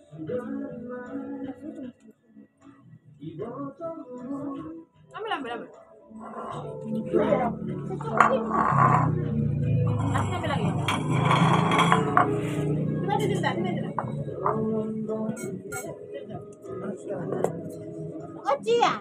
Ambil, ambil, ambil. Nasi ambil lagi. Coba ditindak, ditindak. Kecil ya?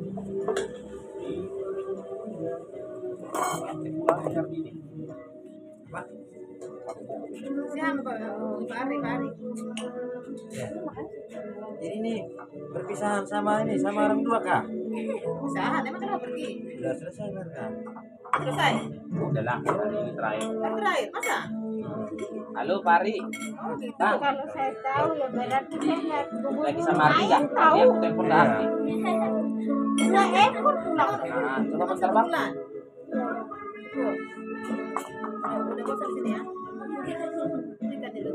Siang, Pak. Pari. Ya. Jadi ini berpisahan sama orang tua kak. Usaha, emang kenapa pergi? Sudah selesai mereka. Selesai? Udah lah, hari ini terakhir. Baru terakhir, masa? Halo Pari, Oh gitu. Bang. Kalau saya tahu ya berarti saya nggak Lagi sama Ardi nggak? Tadi aku telepon ke Ardi. nggak ekor pulang. Nah, coba bentar bang. Bulan. Tuh. Udah bosan di sini ya? Dekat dulu.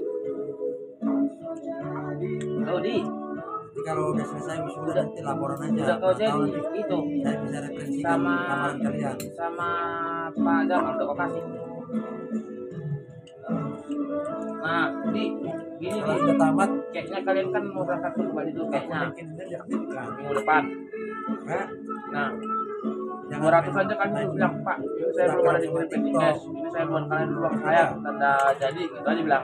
Oh di, Nanti kalau udah selesai wisuda nanti laporan aja. udah kau Tahu jadi nanti itu saya bisa referensikan sama lamaran kalian. sama Pak Gamal udah kau kasih. Nah, di gini Kalau nih, sudah tamat, kayaknya kalian kan mau berangkat ke Bali dulu kayaknya bikin diaktifkan. minggu depan. Nah, Nah, jangan 200 aja kan dulu bilang Pak, ini saya belum ada di pending cash, ini saya buat kalian uang saya tanda jadi gitu aja bilang.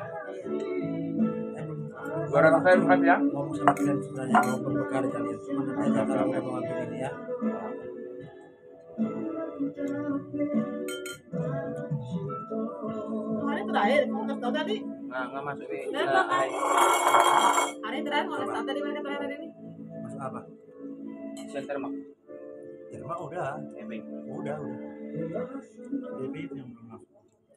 200 saya bukan ya? ngomong sama kalian sebenarnya walaupun berkali kalian cuma nanti aja kalau saya mau ambil ini ya. Hari terakhir, kau nggak tahu tadi? Nah, nggak masuk di Hari terakhir nggak tahu tadi mereka terakhir hari ini. Masuk apa? center mak. Terima udah. Ebeng. Udah. DP itu yang belum masuk.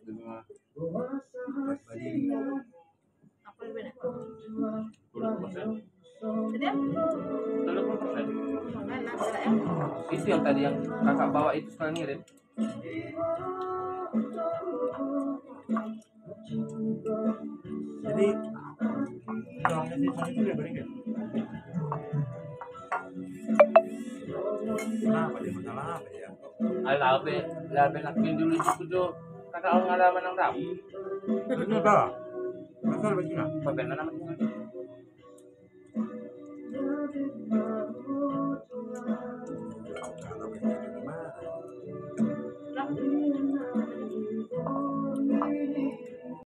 Bali ini. Apa yang beda? 20%. Jadi ya? 30%. Mana beda ya? Itu yang tadi yang kakak bawa itu sekarang ngirim. Jadi uangnya sih sana itu udah beri nggak? Kenapa dia masalah apa ya? Labe nakin dulu itu tuh kakak orang ada menang tau. Betul tak? Betul betul. Pembenaran nama itu.